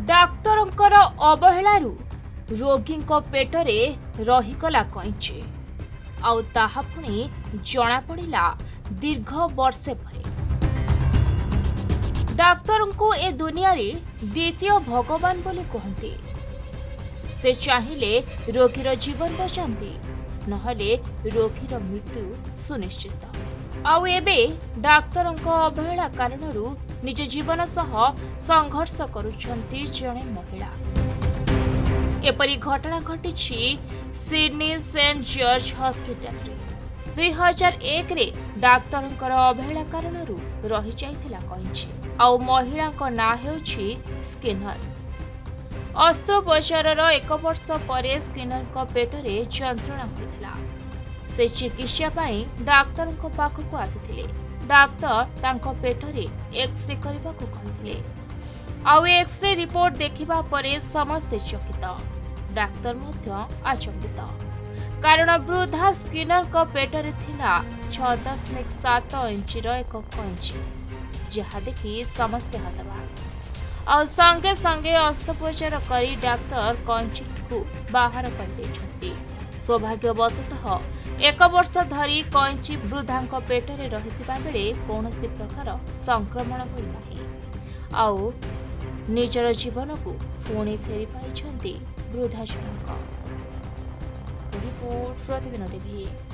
डाक्तरंकर अवहेलारू रोगींको पेटरे रहीगला कईची आउ ताहा पुणी जणा पड़िला दीर्घ वर्षे परे। डाक्तरंको ए दुनिया रे द्वितीय भगवान बोली कहते। से चाहिले रोगीर जीवन बचाती नहले रोगीर मृत्यु सुनिश्चित। आउ एबे डाक्तरंको अवहेला कारणरू निज जीवन सह संघर्ष करुछंती जणे महिला। एपरी घटना घटी सिडनी सेंट जॉर्ज हॉस्पिटल रे 2001 रे डाक्तरंकर अवहेला कारणरू रही जाइथिला कहिछि। आउ महिलांको ना हेउछि स्किनर। अस्त्रोपचारर 1 वर्ष परे स्किनरको पेटरे जंत्रणा होइथिला। से चिकित्सा पाई डाक्तरंको पाखकु आथिथिले। डाक्तर तांको पेटरे एक्सरे करबाकू कहिथिले। आउ एक्सरे रिपोर्ट देखिबा परे समस्त चकित। डाक्तर मध्य आचंबित कारण वृद्धा स्किनर को पेटरे थिला 6.7 इंचर एक कंची जहाँ देखि समस्त हतबाक। और संगे संगे अस्त्रोपचार करी डाक्तर कंची को बाहर कर देछंती। सौभाग्यवशतः 1 वर्ष धरी कंची वृद्धांक पेटरे रहिथिबा बेले कौनसी प्रकार संक्रमण होई नाही। आउ निजर जीवन को पुणी फेरी पाइछंती वृद्धा जनक। रिपोर्ट प्रतिदिन टीवी।